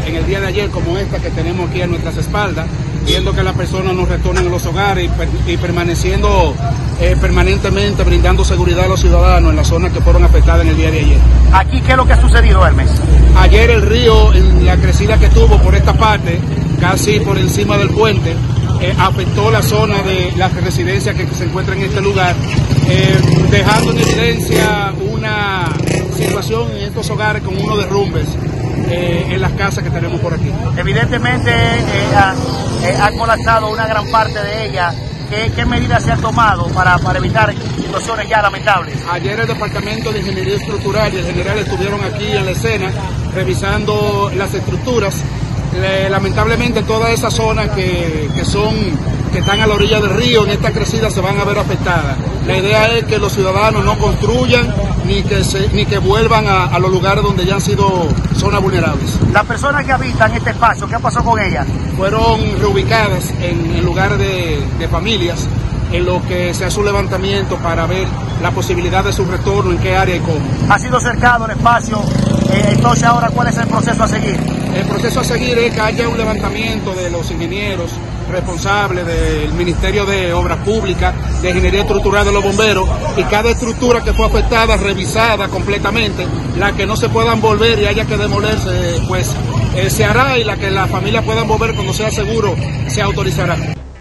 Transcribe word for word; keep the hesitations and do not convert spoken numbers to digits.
en el día de ayer, como esta que tenemos aquí a nuestras espaldas, viendo que las personas nos retornan a los hogares y, y permaneciendo eh, permanentemente brindando seguridad a los ciudadanos en las zonas que fueron afectadas en el día de ayer. ¿Aquí qué es lo que ha sucedido, Hermes? Ayer el río, en la crecida que tuvo por esta parte, casi por encima del puente, eh, afectó la zona de las residencias que se encuentran en este lugar, eh, dejando en evidencia una situación en estos hogares con unos derrumbes eh, en las casas que tenemos por aquí. Evidentemente eh, ha, eh, ha colapsado una gran parte de ella. ¿Qué, qué medidas se han tomado para, para evitar situaciones ya lamentables? Ayer el Departamento de Ingeniería Estructural y el general estuvieron aquí en la escena revisando las estructuras. Eh, lamentablemente todas esas zonas que, que son que están a la orilla del río en esta crecida se van a ver afectadas. La idea es que los ciudadanos no construyan ni que se, ni que vuelvan a, a los lugares donde ya han sido zonas vulnerables. Las personas que habitan este espacio, ¿qué pasó con ellas? Fueron reubicadas en, en lugares de, de familias, en lo que se hace un levantamiento para ver la posibilidad de su retorno, en qué área y cómo. Ha sido cercado el espacio, eh, entonces ahora ¿cuál es el proceso a seguir? El proceso a seguir es que haya un levantamiento de los ingenieros responsables del Ministerio de Obras Públicas, de Ingeniería Estructural de los Bomberos, y cada estructura que fue afectada, revisada completamente, la que no se puedan volver y haya que demolerse, pues eh, se hará, y la que la familia puedan volver cuando sea seguro, se autorizará.